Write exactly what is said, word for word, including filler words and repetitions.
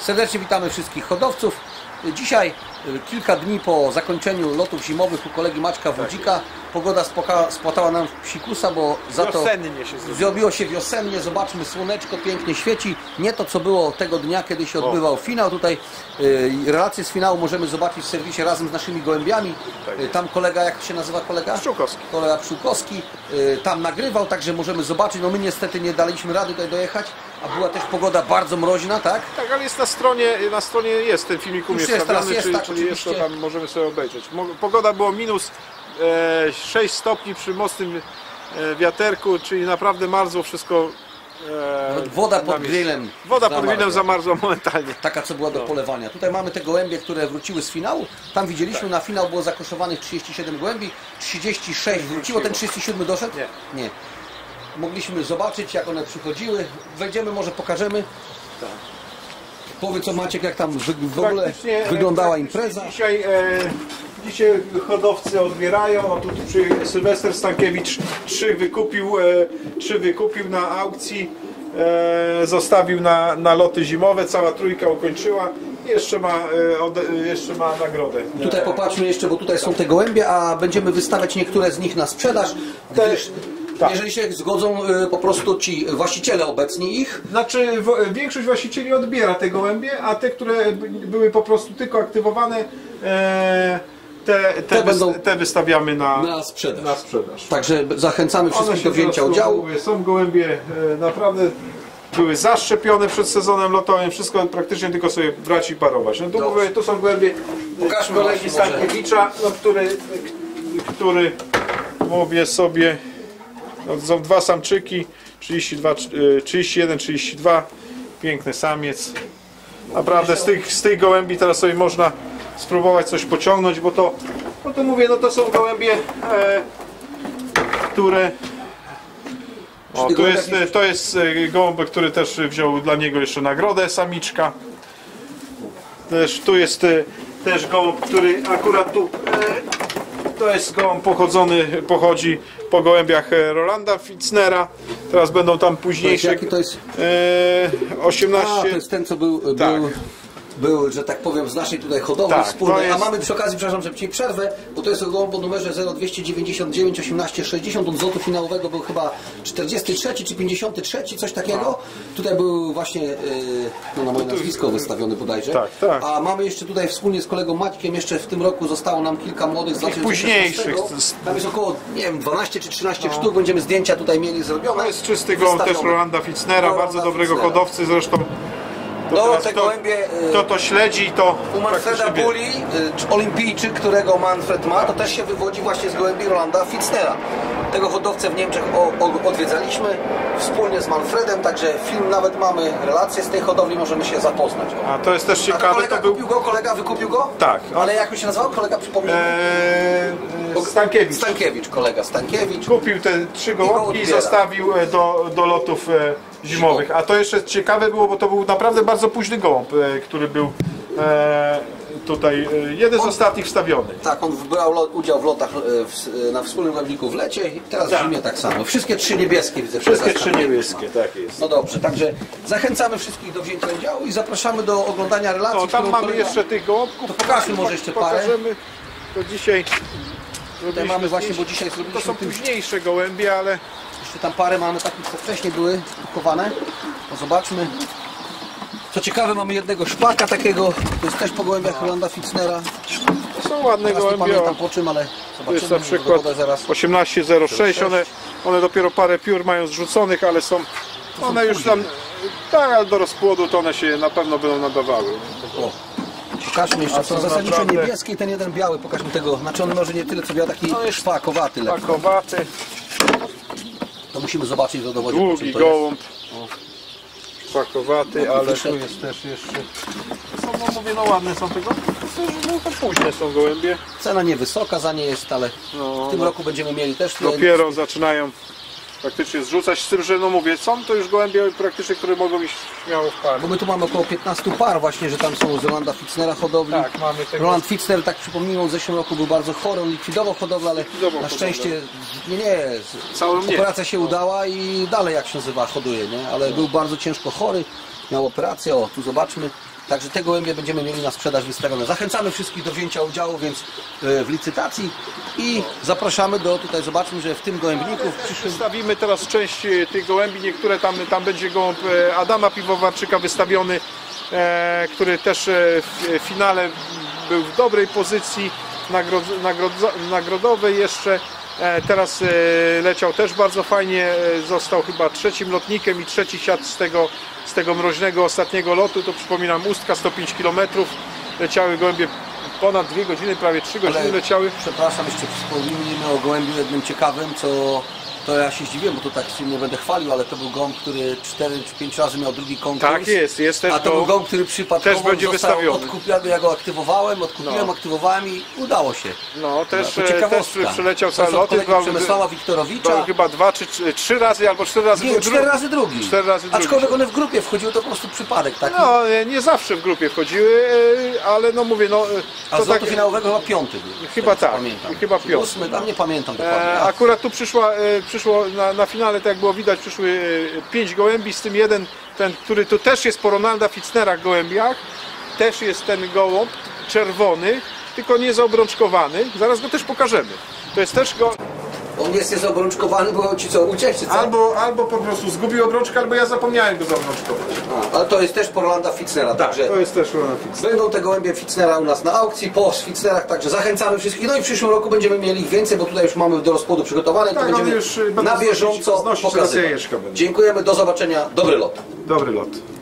Serdecznie witamy wszystkich hodowców. Dzisiaj, kilka dni po zakończeniu lotów zimowych u kolegi Maćka Wódzika, pogoda spłatała nam psikusa, bo za to się zrobiło się wiosennie. Zobaczmy, słoneczko pięknie świeci. Nie to, co było tego dnia, kiedy się odbywał finał. Tutaj y, relacje z finału możemy zobaczyć w serwisie razem z naszymi gołębiami. Y, tam kolega, jak się nazywa kolega? Pszczółkowski. Kolega Pszczółkowski y, tam nagrywał, także możemy zobaczyć. No my niestety nie daliśmy rady tutaj dojechać, a była też pogoda bardzo mroźna, tak? Tak, ale jest na stronie, na stronie jest ten filmik u mnie wstawiony, jest, czyli, tak, czyli jest to tam, możemy sobie obejrzeć. Pogoda było minus e, sześć stopni przy mocnym e, wiaterku, czyli naprawdę marzło wszystko. E, Woda pod grillem. Woda pod grillem zamarzła momentalnie. Taka, co była do polewania. Tutaj mamy te gołębie, które wróciły z finału. Tam widzieliśmy, tak. Na finał było zakoszowanych trzydzieści siedem gołębi, trzydzieści sześć wróciło. Ten trzydzieści siedem doszedł? Nie. Nie. Mogliśmy zobaczyć, jak one przychodziły. Wejdziemy, może pokażemy. Tak. Powiedz co, Maciek, jak tam wy, w ogóle wyglądała impreza. Dzisiaj, e, dzisiaj hodowcy odbierają. O, tu przy Sylwester Stankiewicz trzy wykupił, e, trzy wykupił na aukcji. E, zostawił na, na loty zimowe. Cała trójka ukończyła. Jeszcze ma, e, od, jeszcze ma nagrodę. Tutaj popatrzmy jeszcze, bo tutaj są te gołębie, a będziemy wystawiać niektóre z nich na sprzedaż. Gdyż tak. Jeżeli się zgodzą y, po prostu ci właściciele obecni ich. Znaczy w, większość właścicieli odbiera te gołębie, a te, które były po prostu tylko aktywowane, e, te, te, te, wys, będą te wystawiamy na, na, sprzedaż. na sprzedaż. Także zachęcamy wszystkich do wzięcia udziału. Są gołębie e, naprawdę były zaszczepione przed sezonem lotowym, wszystko praktycznie tylko sobie brać i parować. No tu, mówię, tu są gołębie Pokażmy kolegi Stankiewicza, no, który, który mówię sobie. No, są dwa samczyki, trzydzieści dwa, trzydzieści jeden, trzydzieści dwa, piękny samiec. Naprawdę z tych, z tych gołębi teraz sobie można spróbować coś pociągnąć, bo to, no to mówię, no to są gołębie, e, które... O, tu jest, to jest gołąbek, który też wziął dla niego jeszcze nagrodę, samiczka. Też, tu jest też gołąb, który akurat tu... E, to jest gołąb pochodzony, pochodzi po gołębiach Rolanda Fitznera. Teraz będą tam późniejsze. Jaki to jest? E, osiemnaście. A, to jest ten, co był, tak. był, był, że tak powiem, z naszej tutaj hodowli tak, wspólnej. jest... A mamy przy okazji, przepraszam, że ci przerwę, bo to jest gołąb o numerze zero dwieście dziewięćdziesiąt dziewięć osiemnaście sześćdziesiąt. Od z lotu finałowego był chyba czterdziesty trzeci czy pięćdziesiąty trzeci, coś takiego. A. Tutaj był właśnie yy, no, na moje nazwisko wystawiony bodajże. Tak, tak. A mamy jeszcze tutaj wspólnie z kolegą Maćkiem, jeszcze w tym roku zostało nam kilka młodych z późniejszych. Tam jest około, nie wiem, dwanaście czy trzynaście no. sztuk. Będziemy zdjęcia tutaj mieli zrobione. To jest czysty gołąb też Rolanda Fitznera, bardzo dobrego Fitznera. hodowcy zresztą. To no, te kto, gołębie, kto to śledzi, to u Manfreda Bulli, olimpijczyk, którego Manfred ma, to też się wywodzi właśnie z gołębi Rolanda Fitznera. Tego hodowcę w Niemczech o, o, odwiedzaliśmy wspólnie z Manfredem, także film nawet mamy, relacje z tej hodowli, możemy się zapoznać. O. A to jest też ciekawe. A to kolega to był... kupił go, kolega wykupił go? Tak. Ale jak się nazywał? Kolega, przypomnijmy? Eee, Stankiewicz. Stankiewicz, kolega Stankiewicz. Kupił te trzy gołąbki i zostawił do, do lotów zimowych. A to jeszcze ciekawe było, bo to był naprawdę bardzo późny gołąb, który był e, tutaj jeden z on, ostatnich wstawiony. Tak, on brał udział w lotach w, na wspólnym gołębniku w lecie i teraz tak. w zimie tak samo. Wszystkie trzy niebieskie widzę. Wszystkie trzy niebieskie, tak jest. No dobrze, także zachęcamy wszystkich do wzięcia udziału i zapraszamy do oglądania relacji. No, tam mamy kolega... jeszcze tych gołąbków. To pokażmy może jeszcze parę. Pokażemy. To dzisiaj tutaj mamy właśnie, bo dzisiaj zrobiliśmy... To są tym... późniejsze gołębie, ale... Jeszcze tam parę mamy takich, co wcześniej były kupowane. No zobaczmy. Co ciekawe, mamy jednego szpaka takiego, to jest też po gołębiach Rolanda Fitznera. To są ładne teraz gołębie. Nie pamiętam po czym, ale zobaczymy. To jest na przykład osiemnaście zero sześć, one, one dopiero parę piór mają zrzuconych, ale są, są one już tam, tak, ale do rozpłodu to one się na pewno będą nadawały. O. Pokażmy jeszcze, są zasadniczo naprawdę... niebieskie i ten jeden biały, pokażmy tego, znaczy on może nie tyle co biały, taki no szpakowaty. Szpakowaty. To musimy zobaczyć do dowodu. Długi gołąb. Szpakowaty, no, ale wyszedł. Tu jest też jeszcze. Są, no mówię, no ładne są tego. No to późne są gołębie. Cena niewysoka za nie jest, ale no, w tym no. roku będziemy mieli też. Dopiero ten... zaczynają praktycznie zrzucać, z tym, że no mówię, są to już gołębie praktycznie, które mogą iść śmiało w par. Bo my tu mamy około piętnastu par właśnie, że tam są z Rolanda Fitznera hodowli. Tak, mamy tego... Roland Fitzner, tak przypomnijmy, w zeszłym roku był bardzo chory, on likwidował hodowlę, ale likwidował na szczęście nie, nie, Całą operacja się udała i dalej, jak się nazywa, hoduje, nie? Ale był bardzo ciężko chory. miał operację, o tu zobaczmy. Także te gołębie będziemy mieli na sprzedaż wystawione. Zachęcamy wszystkich do wzięcia udziału więc w licytacji i zapraszamy do, tutaj zobaczmy, że w tym gołębniku w przyszłym... Wystawimy teraz część tych gołębi, niektóre tam, tam będzie gołąb Adama Piwowarczyka wystawiony, e, który też w finale był w dobrej pozycji nagrod, nagrod, nagrodowej jeszcze. E, teraz e, leciał też bardzo fajnie, e, został chyba trzecim lotnikiem i trzeci siadł z tego, z tego mroźnego ostatniego lotu. To przypominam, Ustka sto pięć kilometrów, leciały gołębie ponad dwie godziny, prawie trzy godziny Ale, leciały. Przepraszam, jeszcze wspomnijmy o gołębiu jednym ciekawym, co to ja się zdziwiłem, bo to tak się nie będę chwalił, ale to był gołąb, który cztery czy pięć razy miał drugi konkurs. Tak jest, jest też a to był gołąb, który przypadkowo też będzie został wystawiony. odkupiony. Ja go aktywowałem, odkupiłem, No. aktywowałem i udało się. No, też, No, to też przyleciał cały lot. Przemysława Wiktorowicza. Chyba dwa czy trzy, trzy razy albo cztery razy nie, drugi. cztery razy drugi. Cztery razy drugi. Aczkolwiek one w grupie wchodziły, to po prostu przypadek taki. No, nie zawsze w grupie wchodziły, ale no mówię, no... A z lotu tak, finałowego chyba piąty był. Chyba tak, pamiętam. chyba piąty. Ósmy, tam nie pamiętam dokładnie. E, akurat tu przyszła, e, przyszło na, na finale, tak jak było widać, przyszły e, pięć gołębi, z tym jeden, ten, który tu też jest po Ronalda Fitznera gołębiach, też jest ten gołąb czerwony, tylko nie zaobrączkowany. Zaraz go też pokażemy. To jest też go... On jest niezobrączkowany, bo ci co, uciekł, czy co? Albo, albo po prostu zgubił obrączkę, albo ja zapomniałem go zaobrączkować. A, ale to jest też po Rolanda Fitznera, Tak, także to jest też Rolanda Fitznera. będą te gołębie Fitznera u nas na aukcji, po Fitznerach, także zachęcamy wszystkich. No i w przyszłym roku będziemy mieli ich więcej, bo tutaj już mamy do rozpłodu przygotowane, Tak, to będziemy już na bieżąco znosić, znosić pokazywać. jajeczka będą. Dziękujemy, do zobaczenia, dobry lot. Dobry lot.